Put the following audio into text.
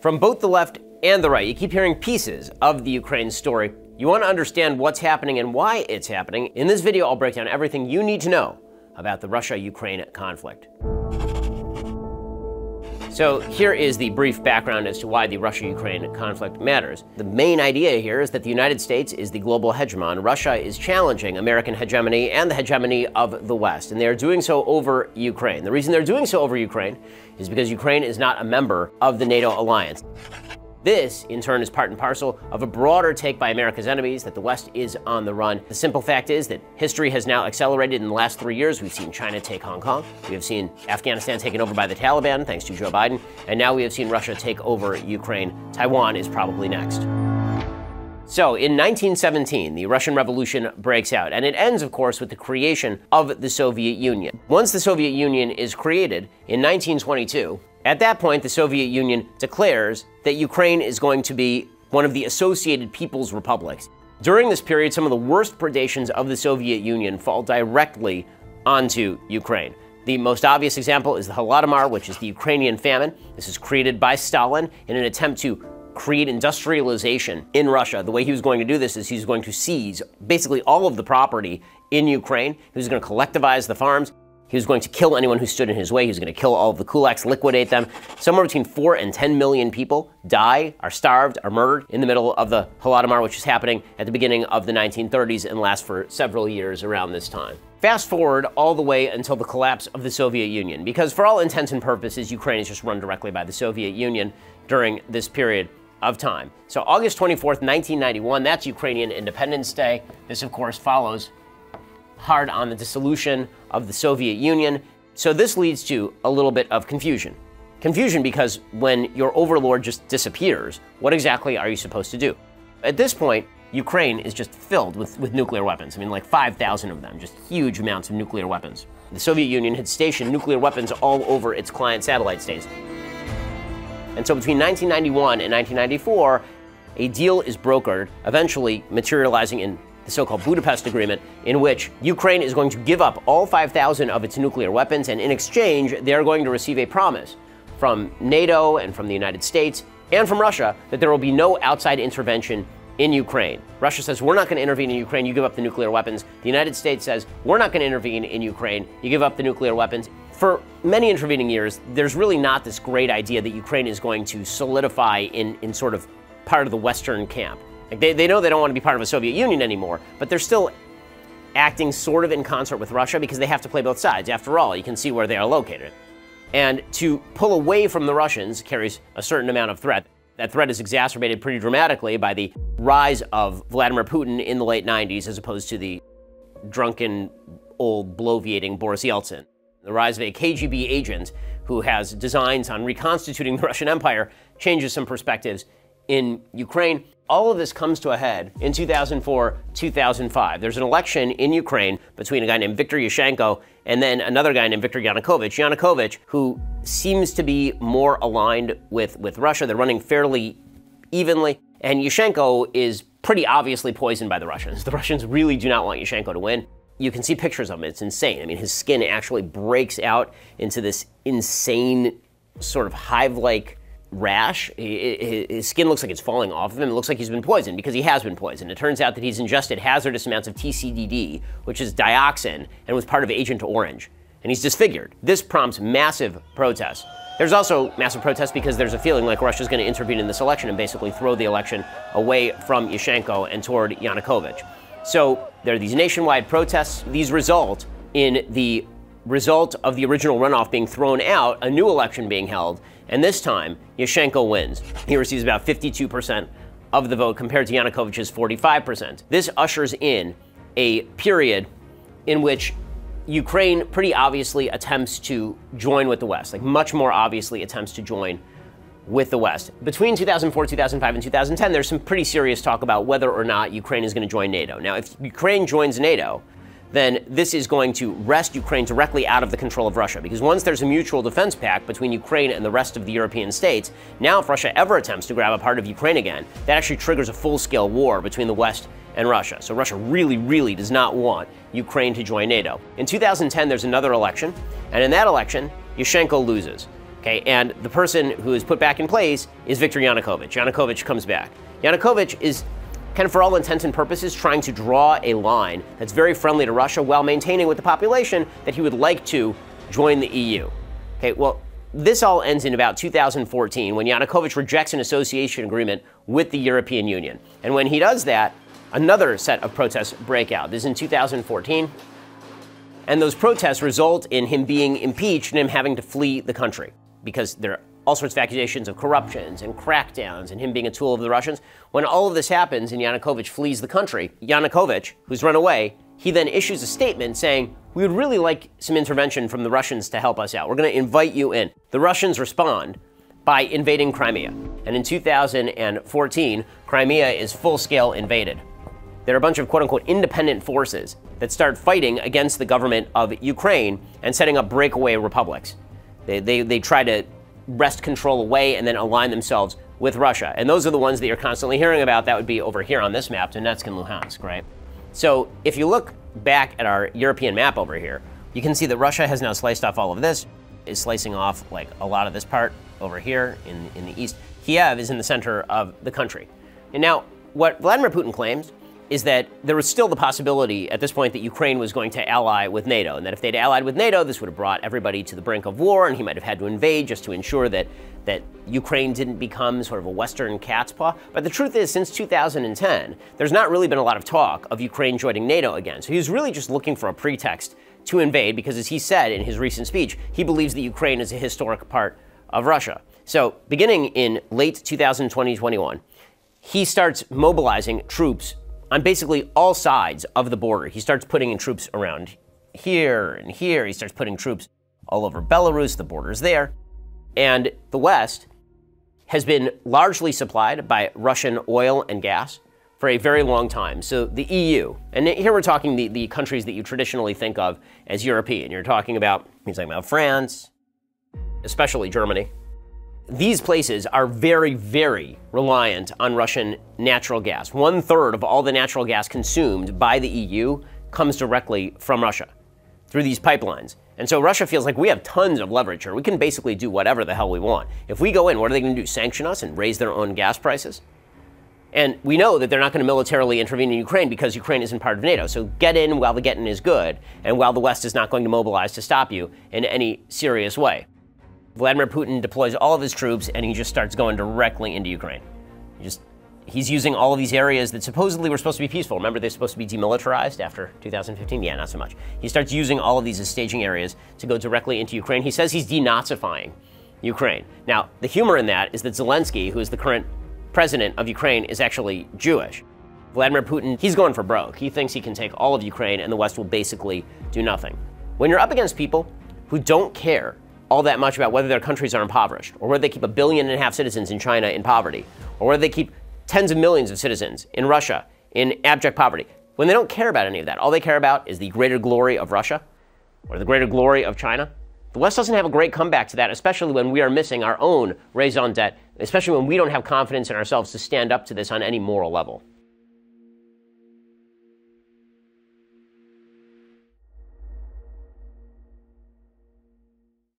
From both the left and the right, you keep hearing pieces of the Ukraine story. You want to understand what's happening and why it's happening. In this video, I'll break down everything you need to know about the Russia-Ukraine conflict. So here is the brief background as to why the Russia-Ukraine conflict matters. The main idea here is that the United States is the global hegemon. Russia is challenging American hegemony and the hegemony of the West, and they are doing so over Ukraine. The reason they're doing so over Ukraine is because Ukraine is not a member of the NATO alliance. This, in turn, is part and parcel of a broader take by America's enemies that the West is on the run. The simple fact is that history has now accelerated in the last 3 years. We've seen China take Hong Kong. We have seen Afghanistan taken over by the Taliban, thanks to Joe Biden. And now we have seen Russia take over Ukraine. Taiwan is probably next. So, in 1917, the Russian Revolution breaks out, and it ends, of course, with the creation of the Soviet Union. Once the Soviet Union is created in 1922, at that point, the Soviet Union declares that Ukraine is going to be one of the associated people's republics. During this period, some of the worst predations of the Soviet Union fall directly onto Ukraine. The most obvious example is the Holodomor, which is the Ukrainian famine. This is created by Stalin in an attempt to create industrialization in Russia. The way he was going to do this is he's going to seize basically all of the property in Ukraine. He was going to collectivize the farms. He was going to kill anyone who stood in his way. He was going to kill all of the kulaks, liquidate them. Somewhere between 4 and 10 million people die, are starved, are murdered in the middle of the Holodomor, which is happening at the beginning of the 1930s and lasts for several years around this time. Fast forward all the way until the collapse of the Soviet Union, because for all intents and purposes, Ukraine is just run directly by the Soviet Union during this period of time. So August 24th, 1991, that's Ukrainian Independence Day. This, of course, follows hard on the dissolution of the Soviet Union. So this leads to a little bit of confusion. Confusion because when your overlord just disappears, what exactly are you supposed to do? At this point, Ukraine is just filled with nuclear weapons. I mean, like 5,000 of them, just huge amounts of nuclear weapons. The Soviet Union had stationed nuclear weapons all over its client satellite states. And so between 1991 and 1994, a deal is brokered, eventually materializing in the so-called Budapest Agreement, in which Ukraine is going to give up all 5,000 of its nuclear weapons, and in exchange, they are going to receive a promise from NATO and from the United States and from Russia that there will be no outside intervention in Ukraine. Russia says, we're not going to intervene in Ukraine, you give up the nuclear weapons. The United States says, we're not going to intervene in Ukraine, you give up the nuclear weapons. For many intervening years, there's really not this great idea that Ukraine is going to solidify in sort of part of the Western camp. Like they know they don't want to be part of a Soviet Union anymore, but they're still acting sort of in concert with Russia because they have to play both sides. After all, you can see where they are located. And to pull away from the Russians carries a certain amount of threat. That threat is exacerbated pretty dramatically by the rise of Vladimir Putin in the late 90s as opposed to the drunken, old, bloviating Boris Yeltsin. The rise of a KGB agent who has designs on reconstituting the Russian Empire changes some perspectives in Ukraine. All of this comes to a head in 2004-2005. There's an election in Ukraine between a guy named Viktor Yushchenko and then another guy named Viktor Yanukovych. Yanukovych, who seems to be more aligned with Russia. They're running fairly evenly. And Yushchenko is pretty obviously poisoned by the Russians. The Russians really do not want Yushchenko to win. You can see pictures of him. It's insane. I mean, his skin actually breaks out into this insane sort of hive-like rash. His skin looks like it's falling off of him. It looks like he's been poisoned because he has been poisoned. It turns out that he's ingested hazardous amounts of TCDD, which is dioxin, and was part of Agent Orange. And he's disfigured. This prompts massive protests. There's also massive protests because there's a feeling like Russia's going to intervene in this election and basically throw the election away from Yushchenko and toward Yanukovych. So there are these nationwide protests. These result in the result of the original runoff being thrown out, a new election being held, and this time, Yushchenko wins. He receives about 52% of the vote compared to Yanukovych's 45%. This ushers in a period in which Ukraine pretty obviously attempts to join with the West, like much more obviously attempts to join with the West. Between 2004, 2005, and 2010, there's some pretty serious talk about whether or not Ukraine is going to join NATO. Now, if Ukraine joins NATO, then this is going to wrest Ukraine directly out of the control of Russia. Because once there's a mutual defense pact between Ukraine and the rest of the European states, now if Russia ever attempts to grab a part of Ukraine again, that actually triggers a full-scale war between the West and Russia. So Russia really, really does not want Ukraine to join NATO. In 2010, there's another election, and in that election, Yushchenko loses. Okay, and the person who is put back in place is Viktor Yanukovych. Yanukovych comes back. Yanukovych is kind of, for all intents and purposes, trying to draw a line that's very friendly to Russia while maintaining with the population that he would like to join the EU. Okay, well, this all ends in about 2014 when Yanukovych rejects an association agreement with the European Union. And when he does that, another set of protests break out. This is in 2014. And those protests result in him being impeached and him having to flee the country because there are all sorts of accusations of corruptions and crackdowns and him being a tool of the Russians. When all of this happens and Yanukovych flees the country, Yanukovych, who's run away, he then issues a statement saying, we would really like some intervention from the Russians to help us out. We're going to invite you in. The Russians respond by invading Crimea. And in 2014, Crimea is full-scale invaded. There are a bunch of quote-unquote independent forces that start fighting against the government of Ukraine and setting up breakaway republics. They try to wrest control away and then align themselves with Russia. And those are the ones that you're constantly hearing about. That would be over here on this map, Donetsk and Luhansk, right? So if you look back at our European map over here, you can see that Russia has now sliced off all of this, is slicing off like a lot of this part over here in the east. Kiev is in the center of the country. And now, what Vladimir Putin claims is that there was still the possibility at this point that Ukraine was going to ally with NATO, and that if they'd allied with NATO, this would have brought everybody to the brink of war, and he might have had to invade just to ensure that Ukraine didn't become sort of a Western cat's paw. But the truth is, since 2010, there's not really been a lot of talk of Ukraine joining NATO again. So he was really just looking for a pretext to invade because, as he said in his recent speech, he believes that Ukraine is a historic part of Russia. So beginning in late 2020-21, he starts mobilizing troops on basically all sides of the border. He starts putting in troops around here and here. He starts putting troops all over Belarus, the border's there. And the West has been largely supplied by Russian oil and gas for a very long time. So the EU, and here we're talking the countries that you traditionally think of as European. You're talking about France, especially Germany. These places are very, very reliant on Russian natural gas. 1/3 of all the natural gas consumed by the EU comes directly from Russia through these pipelines. And so Russia feels like we have tons of leverage here. We can basically do whatever the hell we want. If we go in, what are they going to do? Sanction us and raise their own gas prices? And we know that they're not going to militarily intervene in Ukraine because Ukraine isn't part of NATO. So get in while the getting is good, and while the West is not going to mobilize to stop you in any serious way. Vladimir Putin deploys all of his troops, and he just starts going directly into Ukraine. He's using all of these areas that supposedly were supposed to be peaceful. Remember, they're supposed to be demilitarized after 2015? Yeah, not so much. He starts using all of these as staging areas to go directly into Ukraine. He says he's denazifying Ukraine. Now, the humor in that is that Zelensky, who is the current president of Ukraine, is actually Jewish. Vladimir Putin, he's going for broke. He thinks he can take all of Ukraine, and the West will basically do nothing. When you're up against people who don't care all that much about whether their countries are impoverished, or whether they keep 1.5 billion citizens in China in poverty, or whether they keep tens of millions of citizens in Russia in abject poverty. When they don't care about any of that, all they care about is the greater glory of Russia or the greater glory of China. The West doesn't have a great comeback to that, especially when we are missing our own raison d'etre, especially when we don't have confidence in ourselves to stand up to this on any moral level.